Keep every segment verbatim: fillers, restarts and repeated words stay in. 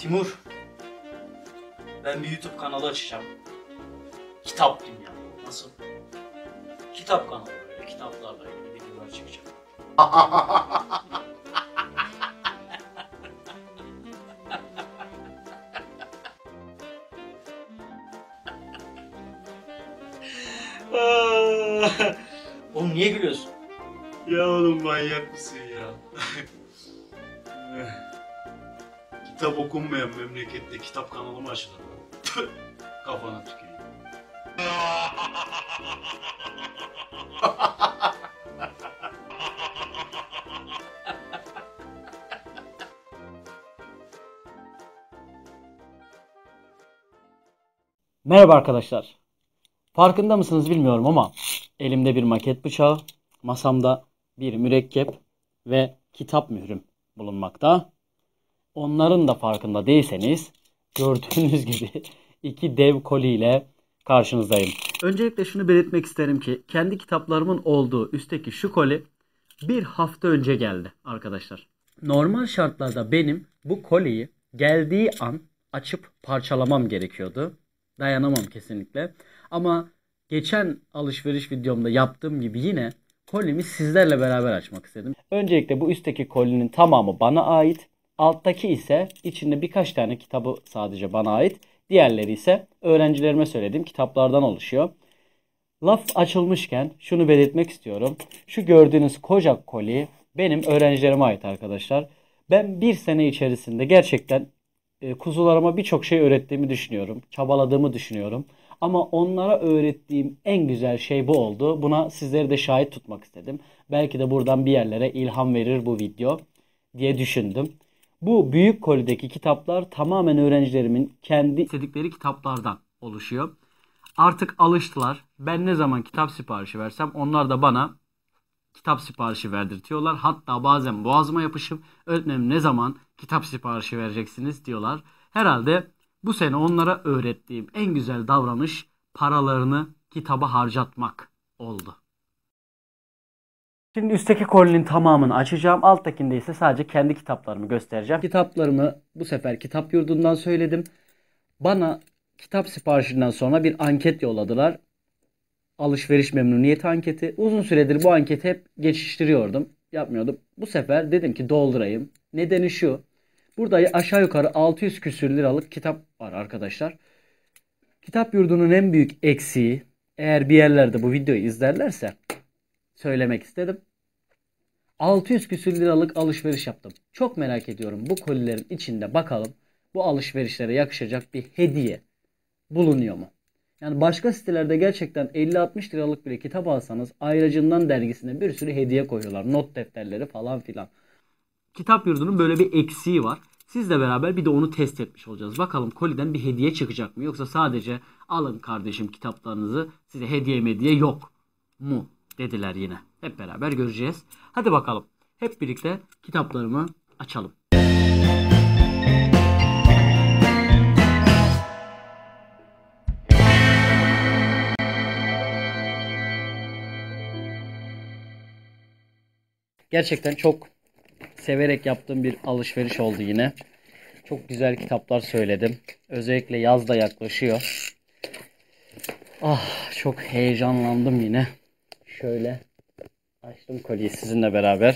Timur, ben bir YouTube kanalı açacağım. Kitap Dünya. Nasıl? Kitap kanalı böyle, kitaplarla ilgili videolar çekeceğim. Oğlum niye gülüyorsun? Ya oğlum manyak mısın ya? Kitap okunmayan memlekette kitap kanalı mı açılır? Kafana tüküreyim. Merhaba arkadaşlar. Farkında mısınız bilmiyorum ama elimde bir maket bıçağı, masamda bir mürekkep ve kitap mührüm bulunmakta. Onların da farkında değilseniz gördüğünüz gibi iki dev koli ile karşınızdayım. Öncelikle şunu belirtmek isterim ki kendi kitaplarımın olduğu üstteki şu koli bir hafta önce geldi arkadaşlar. Normal şartlarda benim bu koliyi geldiği an açıp parçalamam gerekiyordu. Dayanamam kesinlikle. Ama geçen alışveriş videomda yaptığım gibi yine kolimi sizlerle beraber açmak istedim. Öncelikle bu üstteki kolinin tamamı bana ait. Alttaki ise içinde birkaç tane kitabı sadece bana ait. Diğerleri ise öğrencilerime söylediğim kitaplardan oluşuyor. Laf açılmışken şunu belirtmek istiyorum. Şu gördüğünüz koca koli benim öğrencilerime ait arkadaşlar. Ben bir sene içerisinde gerçekten e, kuzularıma birçok şey öğrettiğimi düşünüyorum. Çabaladığımı düşünüyorum. Ama onlara öğrettiğim en güzel şey bu oldu. Buna sizleri de şahit tutmak istedim. Belki de buradan bir yerlere ilham verir bu video diye düşündüm. Bu büyük kolideki kitaplar tamamen öğrencilerimin kendi istedikleri kitaplardan oluşuyor. Artık alıştılar. Ben ne zaman kitap siparişi versem onlar da bana kitap siparişi verdirtiyorlar. Hatta bazen boğazıma yapışıp öğretmenim ne zaman kitap siparişi vereceksiniz diyorlar. Herhalde bu sene onlara öğrettiğim en güzel davranış paralarını kitaba harcatmak oldu. Şimdi üstteki kolinin tamamını açacağım. Alttakinde ise sadece kendi kitaplarımı göstereceğim. Kitaplarımı bu sefer kitap yurdundan söyledim. Bana kitap siparişinden sonra bir anket yolladılar. Alışveriş memnuniyeti anketi. Uzun süredir bu anketi hep geçiştiriyordum. Yapmıyordum. Bu sefer dedim ki doldurayım. Nedeni şu. Burada aşağı yukarı altı yüz küsür liralık kitap var arkadaşlar. Kitap yurdunun en büyük eksiği, eğer bir yerlerde bu videoyu izlerlerse söylemek istedim. altı yüz küsür liralık alışveriş yaptım. Çok merak ediyorum bu kolilerin içinde bakalım bu alışverişlere yakışacak bir hediye bulunuyor mu? Yani başka sitelerde gerçekten elli altmış liralık bile kitap alsanız ayracından dergisine bir sürü hediye koyuyorlar. Not defterleri falan filan. Kitap yurdunun böyle bir eksiği var. Sizle beraber bir de onu test etmiş olacağız. Bakalım koliden bir hediye çıkacak mı? Yoksa sadece alın kardeşim kitaplarınızı, size hediye mediye yok mu dediler yine. Hep beraber göreceğiz. Hadi bakalım. Hep birlikte kitaplarımı açalım. Gerçekten çok severek yaptığım bir alışveriş oldu yine. Çok güzel kitaplar söyledim. Özellikle yaz da yaklaşıyor. Ah, çok heyecanlandım yine. Şöyle açtım koliyi sizinle beraber.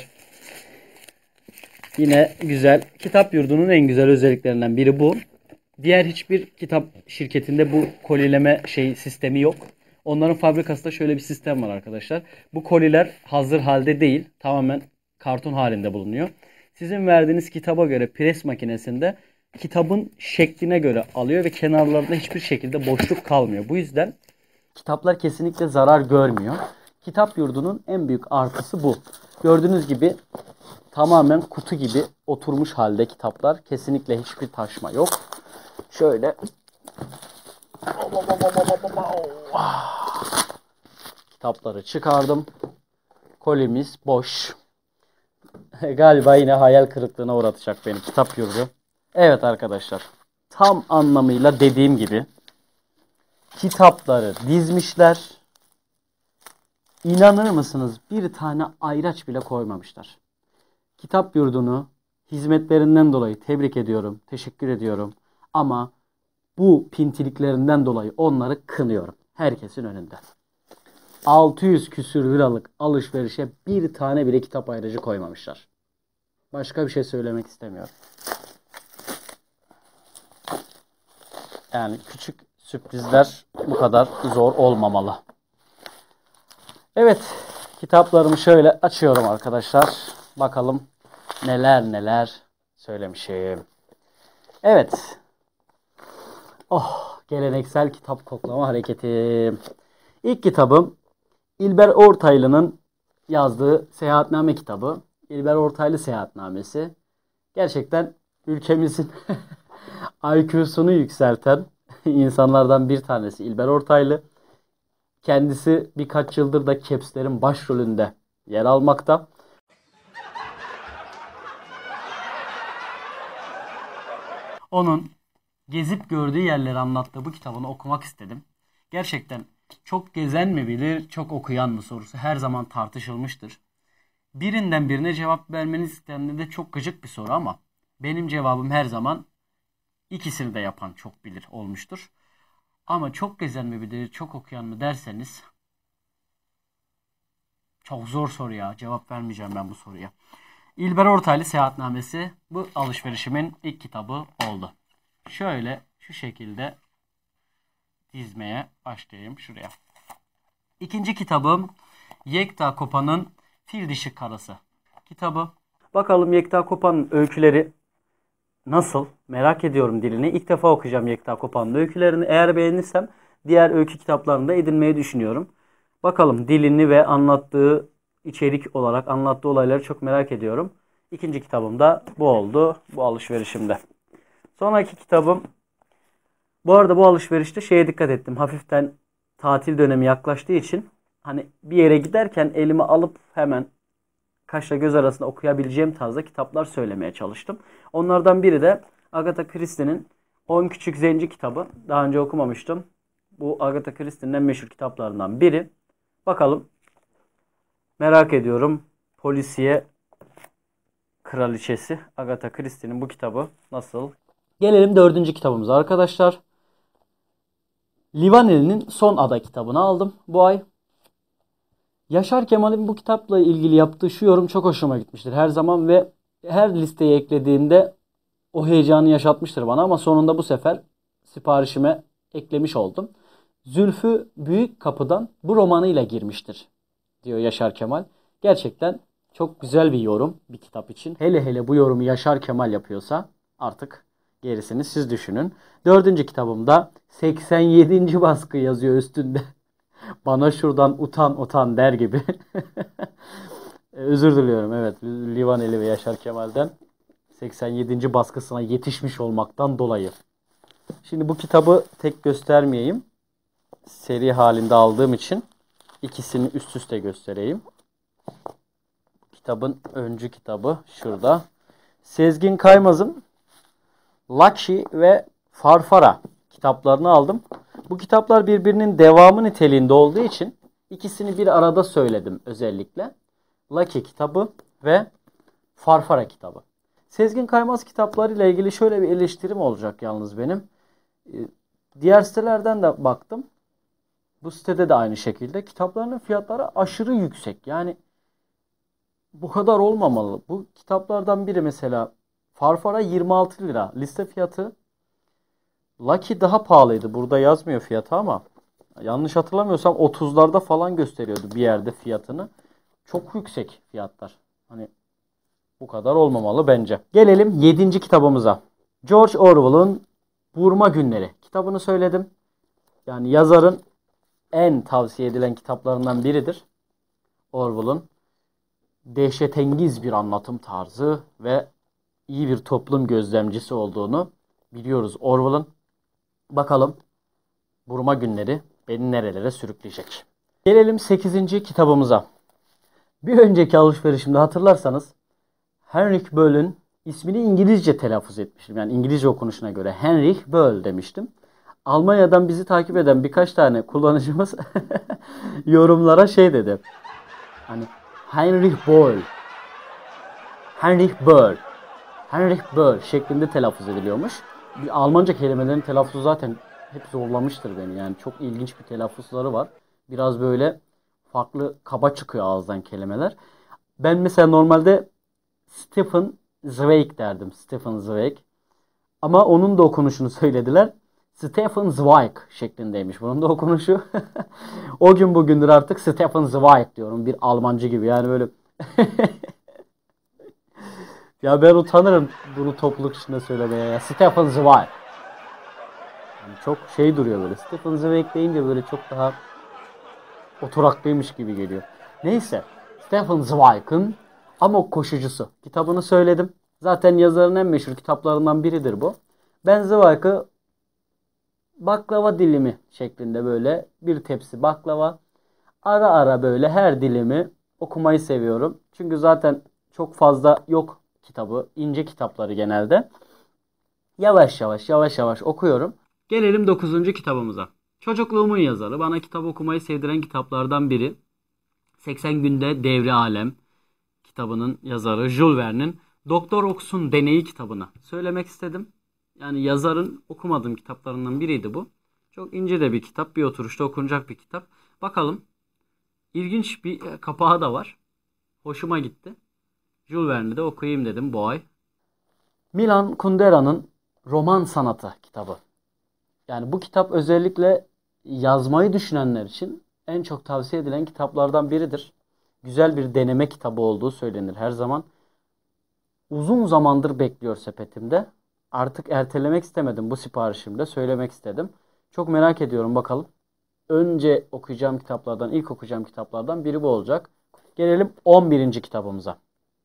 Yine güzel. Kitap yurdunun en güzel özelliklerinden biri bu. Diğer hiçbir kitap şirketinde bu kolileme şey sistemi yok. Onların fabrikasında şöyle bir sistem var arkadaşlar. Bu koliler hazır halde değil, tamamen karton halinde bulunuyor. Sizin verdiğiniz kitaba göre pres makinesinde kitabın şekline göre alıyor ve kenarlarında hiçbir şekilde boşluk kalmıyor. Bu yüzden kitaplar kesinlikle zarar görmüyor. Kitap yurdunun en büyük artısı bu. Gördüğünüz gibi tamamen kutu gibi oturmuş halde kitaplar. Kesinlikle hiçbir taşma yok. Şöyle kitapları çıkardım. Kolimiz boş. Galiba yine hayal kırıklığına uğratacak beni kitap yurdu. Evet arkadaşlar. Tam anlamıyla dediğim gibi kitapları dizmişler. İnanır mısınız bir tane ayraç bile koymamışlar. Kitap yurdunu hizmetlerinden dolayı tebrik ediyorum, teşekkür ediyorum. Ama bu pintiliklerinden dolayı onları kınıyorum. Herkesin önünde. altı yüz küsür liralık alışverişe bir tane bile kitap ayrıcı koymamışlar. Başka bir şey söylemek istemiyorum. Yani küçük sürprizler bu kadar zor olmamalı. Evet, kitaplarımı şöyle açıyorum arkadaşlar. Bakalım neler neler söylemişim. Evet. Oh, geleneksel kitap koklama hareketi. İlk kitabım İlber Ortaylı'nın yazdığı Seyahatname kitabı. İlber Ortaylı Seyahatnamesi. Gerçekten ülkemizin I Q'sunu yükselten insanlardan bir tanesi İlber Ortaylı. Kendisi birkaç yıldır da Caps'lerin başrolünde yer almakta. Onun gezip gördüğü yerleri anlattığı bu kitabını okumak istedim. Gerçekten çok gezen mi bilir, çok okuyan mı sorusu her zaman tartışılmıştır. Birinden birine cevap vermeniz istendiğinde de çok gıcık bir soru ama benim cevabım her zaman ikisini de yapan çok bilir olmuştur. Ama çok gezen mi bilir, çok okuyan mı derseniz çok zor soru ya. Cevap vermeyeceğim ben bu soruya. İlber Ortaylı Seyahatnamesi bu alışverişimin ilk kitabı oldu. Şöyle şu şekilde dizmeye başlayayım şuraya. İkinci kitabım Yekta Kopan'ın Fil Dişi Karası kitabı. Bakalım Yekta Kopan'ın öyküleri nasıl? Merak ediyorum dilini. İlk defa okuyacağım Yekta Kopan'ın öykülerini. Eğer beğenirsem diğer öykü kitaplarını da edinmeyi düşünüyorum. Bakalım dilini ve anlattığı içerik olarak anlattığı olayları çok merak ediyorum. İkinci kitabım da bu oldu. Bu alışverişimde. Sonraki kitabım, bu arada bu alışverişte şeye dikkat ettim. Hafiften tatil dönemi yaklaştığı için hani bir yere giderken elime alıp hemen kaşla göz arasında okuyabileceğim tarzda kitaplar söylemeye çalıştım. Onlardan biri de Agatha Christie'nin on Küçük Zenci kitabı. Daha önce okumamıştım. Bu Agatha Christie'nin en meşhur kitaplarından biri. Bakalım. Merak ediyorum. Polisiye Kraliçesi Agatha Christie'nin bu kitabı nasıl? Gelelim dördüncü kitabımıza arkadaşlar. Livaneli'nin Son Ada kitabını aldım bu ay. Yaşar Kemal'in bu kitapla ilgili yaptığı şu yorum çok hoşuma gitmiştir her zaman ve her listeye eklediğinde o heyecanı yaşatmıştır bana ama sonunda bu sefer siparişime eklemiş oldum. Zülfü Büyük Kapı'dan bu romanıyla girmiştir diyor Yaşar Kemal. Gerçekten çok güzel bir yorum bir kitap için. Hele hele bu yorumu Yaşar Kemal yapıyorsa artık gerisini siz düşünün. Dördüncü kitabımda seksen yedinci baskı yazıyor üstünde. Bana şuradan utan utan der gibi. Özür diliyorum, evet, Livaneli ve Yaşar Kemal'den seksen yedinci baskısına yetişmiş olmaktan dolayı. Şimdi bu kitabı tek göstermeyeyim. Seri halinde aldığım için ikisini üst üste göstereyim. Kitabın öncü kitabı şurada. Sezgin Kaymaz'ın Lucky ve Farfara kitaplarını aldım. Bu kitaplar birbirinin devamı niteliğinde olduğu için ikisini bir arada söyledim özellikle. Lucky kitabı ve Farfara kitabı. Sezgin Kaymaz kitaplarıyla ilgili şöyle bir eleştirim olacak yalnız benim. Diğer sitelerden de baktım. Bu sitede de aynı şekilde. Kitaplarının fiyatları aşırı yüksek. Yani bu kadar olmamalı. Bu kitaplardan biri mesela Farfara yirmi altı lira. Liste fiyatı. Lucky daha pahalıydı. Burada yazmıyor fiyatı ama yanlış hatırlamıyorsam otuzlarda falan gösteriyordu bir yerde fiyatını. Çok yüksek fiyatlar. Hani bu kadar olmamalı bence. Gelelim yedinci kitabımıza. George Orwell'ın Burma Günleri kitabını söyledim. Yani yazarın en tavsiye edilen kitaplarından biridir. Orwell'ın dehşetengiz bir anlatım tarzı ve iyi bir toplum gözlemcisi olduğunu biliyoruz Orwell'ın. Bakalım Burma Günleri beni nerelere sürükleyecek. Gelelim sekizinci kitabımıza. Bir önceki alışverişimde hatırlarsanız Heinrich Böll'ün ismini İngilizce telaffuz etmiştim. Yani İngilizce okunuşuna göre Heinrich Böll demiştim. Almanya'dan bizi takip eden birkaç tane kullanıcımız yorumlara şey dedi. Hani Heinrich Böll. Heinrich Böll. Heinrich Böll şeklinde telaffuz ediliyormuş. Bir Almanca kelimelerin telaffuzu zaten hep zorlamıştır beni. Yani çok ilginç bir telaffuzları var. Biraz böyle farklı kaba çıkıyor ağızdan kelimeler. Ben mesela normalde Stefan Zweig derdim. Stefan Zweig. Ama onun da okunuşunu söylediler. Stefan Zweig şeklindeymiş bunun da okunuşu. O gün bugündür artık Stefan Zweig diyorum. Bir Almancı gibi yani böyle. Ya ben utanırım bunu topluluk içinde söylemeye ya. Stefan Zweig. Yani çok şey duruyor böyle. Stefan Zweig deyince böyle çok daha oturaklıymış gibi geliyor. Neyse. Stefan Zweig'ın Amok Koşucusu kitabını söyledim. Zaten yazarın en meşhur kitaplarından biridir bu. Ben Zweig'ı baklava dilimi şeklinde böyle bir tepsi baklava. Ara ara böyle her dilimi okumayı seviyorum. Çünkü zaten çok fazla yok kitabı. İnce kitapları genelde. Yavaş yavaş yavaş yavaş okuyorum. Gelelim dokuzuncu kitabımıza. Çocukluğumun yazarı. Bana kitap okumayı sevdiren kitaplardan biri. seksen Günde Devri Alem kitabının yazarı Jules Verne'in Doktor Ox'un Deneyi kitabını söylemek istedim. Yani yazarın okumadığım kitaplarından biriydi bu. Çok ince de bir kitap. Bir oturuşta okunacak bir kitap. Bakalım. İlginç bir kapağı da var. Hoşuma gitti. Jules Verne'i de okuyayım dedim bu ay. Milan Kundera'nın Roman Sanatı kitabı. Yani bu kitap özellikle yazmayı düşünenler için en çok tavsiye edilen kitaplardan biridir. Güzel bir deneme kitabı olduğu söylenir her zaman. Uzun zamandır bekliyor sepetimde. Artık ertelemek istemedim bu siparişimde. Söylemek istedim. Çok merak ediyorum bakalım. Önce okuyacağım kitaplardan, ilk okuyacağım kitaplardan biri bu olacak. Gelelim on birinci kitabımıza.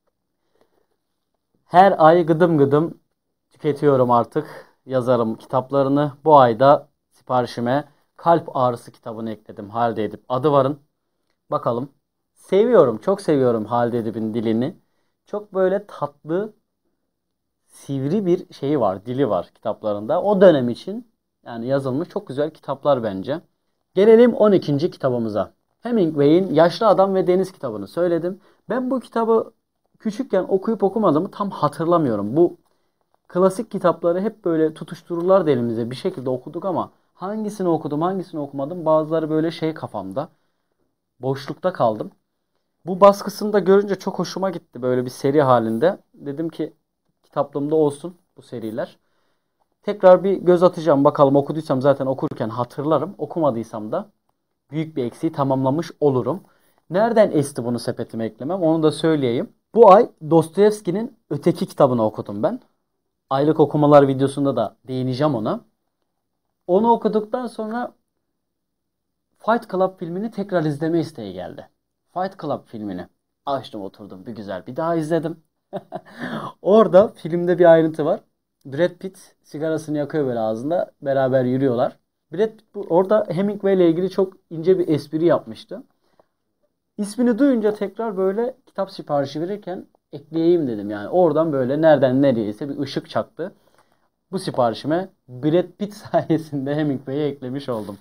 Her ay gıdım gıdım tüketiyorum artık yazarım kitaplarını. Bu ayda siparişime Kalp Ağrısı kitabını ekledim Halide Edip Adıvar'ın. Bakalım. Seviyorum, çok seviyorum Halide Edip'in dilini. Çok böyle tatlı, sivri bir şeyi var, dili var kitaplarında. O dönem için yani yazılmış çok güzel kitaplar bence. Gelelim on ikinci kitabımıza. Hemingway'in Yaşlı Adam ve Deniz kitabını söyledim. Ben bu kitabı küçükken okuyup okumadığımı tam hatırlamıyorum. Bu klasik kitapları hep böyle tutuştururlardı elimize. Bir şekilde okuduk ama hangisini okudum hangisini okumadım bazıları böyle şey kafamda. Boşlukta kaldım. Bu baskısını da görünce çok hoşuma gitti böyle bir seri halinde. Dedim ki kitaplığımda olsun bu seriler. Tekrar bir göz atacağım bakalım okuduysam zaten okurken hatırlarım. Okumadıysam da büyük bir eksiği tamamlamış olurum. Nereden esti bunu sepetime eklemem onu da söyleyeyim. Bu ay Dostoyevski'nin Öteki kitabını okudum ben. Aylık okumalar videosunda da değineceğim ona. Onu okuduktan sonra Fight Club filmini tekrar izleme isteği geldi. Fight Club filmini açtım oturdum bir güzel bir daha izledim. Orada filmde bir ayrıntı var. Brad Pitt sigarasını yakıyor böyle ağzında. Beraber yürüyorlar. Brad Pitt orada Hemingway ile ilgili çok ince bir espri yapmıştı. İsmini duyunca tekrar böyle kitap siparişi verirken ekleyeyim dedim. Yani oradan böyle nereden nereyse bir ışık çaktı. Bu siparişime Brad Pitt sayesinde Hemingway'i eklemiş oldum.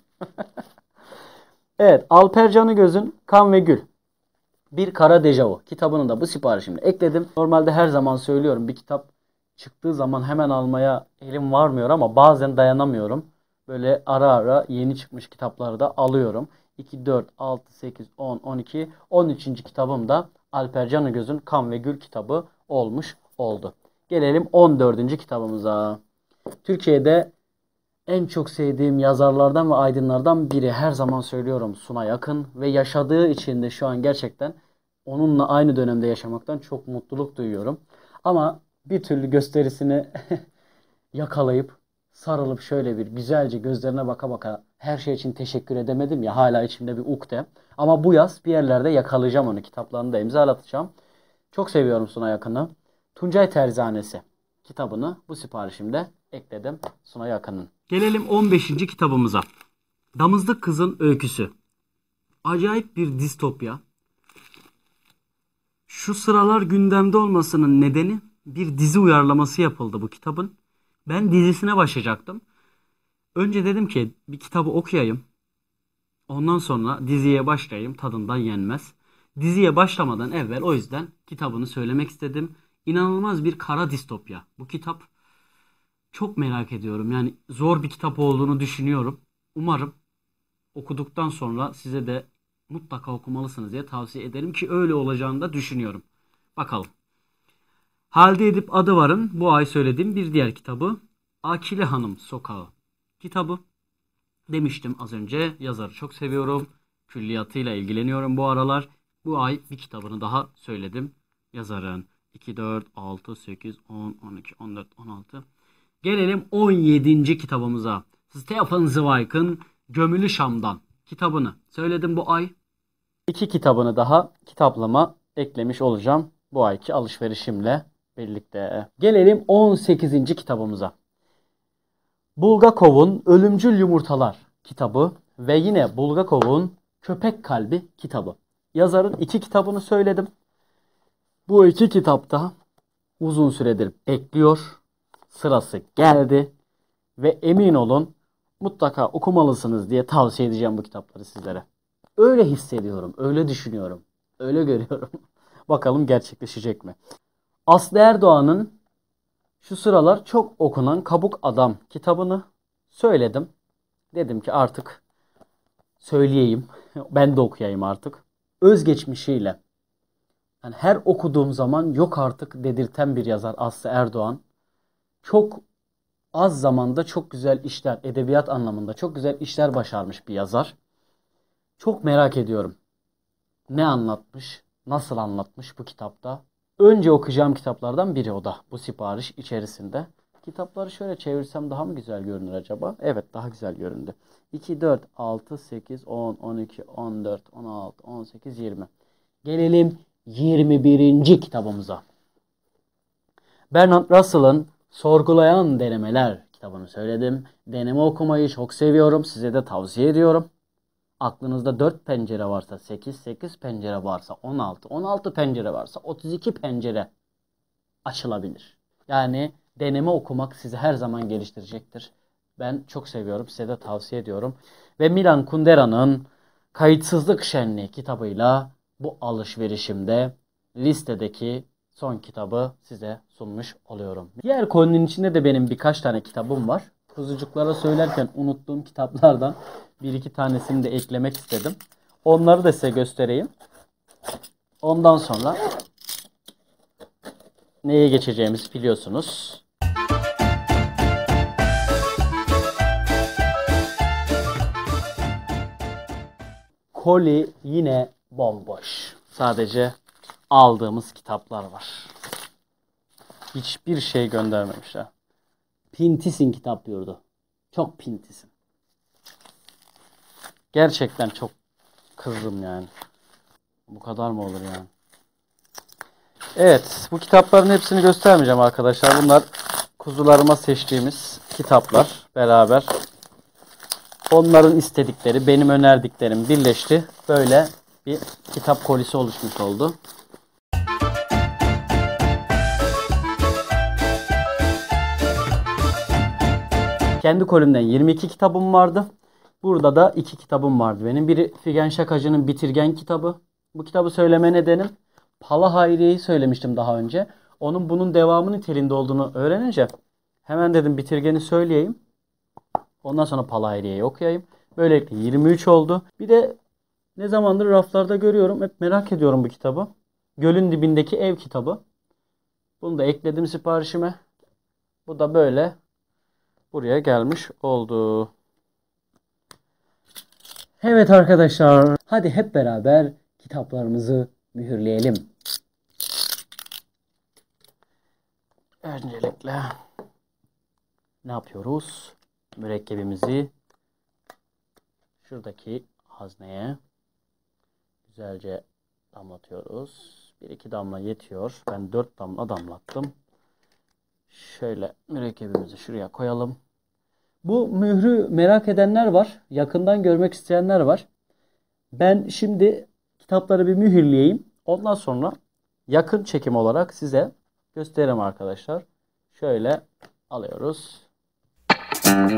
Evet, Alper Canıgöz'ün Kan ve Gül. Bir Kara Dejavu kitabını da bu siparişimle ekledim. Normalde her zaman söylüyorum bir kitap çıktığı zaman hemen almaya elim varmıyor ama bazen dayanamıyorum. Böyle ara ara yeni çıkmış kitapları da alıyorum. iki, dört, altı, sekiz, on, on iki, on üçüncü kitabım da Alper Canıgöz'ün Kan ve Gül kitabı olmuş oldu. Gelelim on dördüncü kitabımıza. Türkiye'de en çok sevdiğim yazarlardan ve aydınlardan biri, her zaman söylüyorum, Sunay Akın ve yaşadığı için de şu an gerçekten onunla aynı dönemde yaşamaktan çok mutluluk duyuyorum. Ama bir türlü gösterisini yakalayıp sarılıp şöyle bir güzelce gözlerine baka baka her şey için teşekkür edemedim ya, hala içimde bir ukde. Ama bu yaz bir yerlerde yakalayacağım onu, kitaplarını da imzalatacağım. Çok seviyorum Sunay Akın'ı. Tuncay Terzanesi kitabını bu siparişimde ekledim Sunay Akın'ın. Gelelim on beşinci kitabımıza. Damızlık Kızın Öyküsü. Acayip bir distopya. Şu sıralar gündemde olmasının nedeni bir dizi uyarlaması yapıldı bu kitabın. Ben dizisine başlayacaktım. Önce dedim ki bir kitabı okuyayım. Ondan sonra diziye başlayayım, tadından yenmez. Diziye başlamadan evvel o yüzden kitabını söylemek istedim. İnanılmaz bir kara distopya. Bu kitap çok merak ediyorum. Yani zor bir kitap olduğunu düşünüyorum. Umarım okuduktan sonra size de mutlaka okumalısınız diye tavsiye ederim ki öyle olacağını da düşünüyorum. Bakalım. Halide Edip Adıvar'ın bu ay söylediğim bir diğer kitabı Akile Hanım Sokağı kitabı. Demiştim az önce, yazarı çok seviyorum. Külliyatıyla ilgileniyorum bu aralar. Bu ay bir kitabını daha söyledim. Yazarın iki, dört, altı, sekiz, on, on iki, on dört, on altı. Gelelim on yedinci kitabımıza. Stefan Zweig'ın Gömülü Şam'dan kitabını söyledim bu ay. İki kitabını daha kitaplama eklemiş olacağım bu ayki alışverişimle birlikte. Gelelim on sekizinci kitabımıza. Bulgakov'un Ölümcül Yumurtalar kitabı ve yine Bulgakov'un Köpek Kalbi kitabı. Yazarın iki kitabını söyledim. Bu iki kitapta uzun süredir bekliyor. Sırası geldi ve emin olun mutlaka okumalısınız diye tavsiye edeceğim bu kitapları sizlere. Öyle hissediyorum, öyle düşünüyorum, öyle görüyorum. Bakalım gerçekleşecek mi? Aslı Erdoğan'ın şu sıralar çok okunan Kabuk Adam kitabını söyledim. Dedim ki artık söyleyeyim, ben de okuyayım artık. Özgeçmişiyle, yani her okuduğum zaman yok artık dedirten bir yazar Aslı Erdoğan. Çok az zamanda çok güzel işler, edebiyat anlamında çok güzel işler başarmış bir yazar. Çok merak ediyorum. Ne anlatmış, nasıl anlatmış bu kitapta? Önce okuyacağım kitaplardan biri o da bu sipariş içerisinde. Kitapları şöyle çevirsem daha mı güzel görünür acaba? Evet, daha güzel göründü. iki, dört, altı, sekiz, on, on iki, on dört, on altı, on sekiz, yirmi. Gelelim yirmi birinci kitabımıza. Bernard Russell'ın Sorgulayan Denemeler kitabını söyledim. Deneme okumayı çok seviyorum. Size de tavsiye ediyorum. Aklınızda dört pencere varsa sekiz, sekiz pencere varsa on altı, on altı pencere varsa otuz iki pencere açılabilir. Yani deneme okumak sizi her zaman geliştirecektir. Ben çok seviyorum. Size de tavsiye ediyorum. Ve Milan Kundera'nın Kayıtsızlık Şenliği kitabıyla bu alışverişimde listedeki son kitabı size sunmuş oluyorum. Diğer konunun içinde de benim birkaç tane kitabım var. Kuzucuklara söylerken unuttuğum kitaplardan bir iki tanesini de eklemek istedim. Onları da size göstereyim. Ondan sonra neye geçeceğimizi biliyorsunuz. Koli yine bomboş. Sadece aldığımız kitaplar var. Hiçbir şey göndermemişler. Pintisin kitap yurdu. Çok pintisin. Gerçekten çok kızdım yani. Bu kadar mı olur yani? Evet, bu kitapların hepsini göstermeyeceğim arkadaşlar. Bunlar kuzularıma seçtiğimiz kitaplar beraber. Onların istedikleri, benim önerdiklerim birleşti. Böyle bir kitap kolisi oluşmuş oldu. Kendi kolimden yirmi iki kitabım vardı. Burada da iki kitabım vardı benim. Biri Figen Şakacı'nın Bitirgen kitabı. Bu kitabı söyleme nedenim, Pala Hayriye'yi söylemiştim daha önce. Onun bunun devamı niteliğinde olduğunu öğrenince hemen dedim Bitirgen'i söyleyeyim. Ondan sonra Pala Hayriye'yi okuyayım. Böylelikle yirmi üç oldu. Bir de ne zamandır raflarda görüyorum. Hep merak ediyorum bu kitabı. Gölün Dibindeki Ev kitabı. Bunu da ekledim siparişime. Bu da böyle buraya gelmiş oldu. Evet arkadaşlar, hadi hep beraber kitaplarımızı mühürleyelim. Öncelikle ne yapıyoruz? Mürekkebimizi şuradaki hazneye güzelce damlatıyoruz. Bir iki damla yetiyor. Ben dört damla damlattım. Şöyle mürekkebimizi şuraya koyalım. Bu mührü merak edenler var. Yakından görmek isteyenler var. Ben şimdi kitapları bir mühürleyeyim. Ondan sonra yakın çekim olarak size göstereyim arkadaşlar. Şöyle alıyoruz.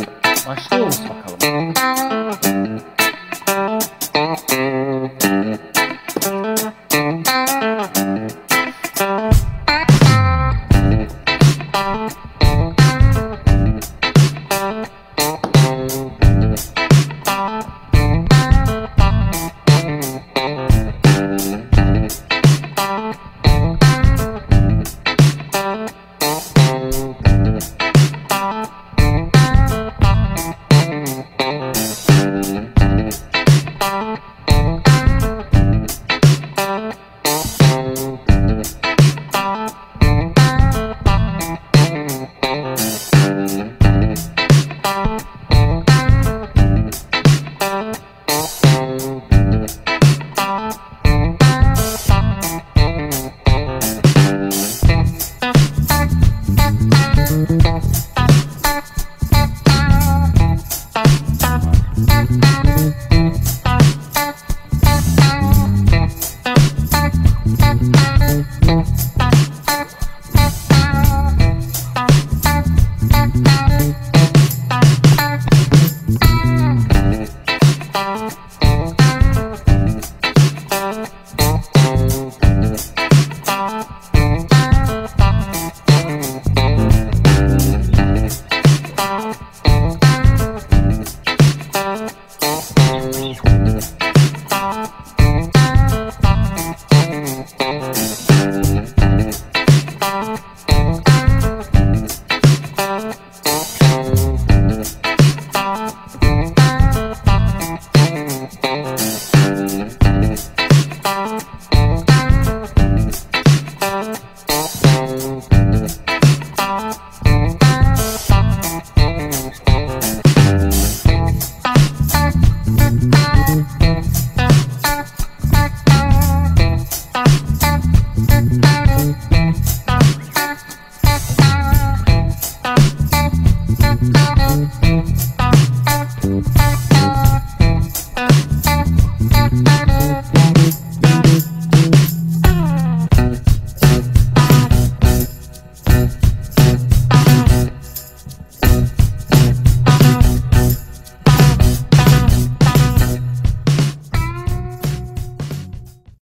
Başlıyoruz bakalım.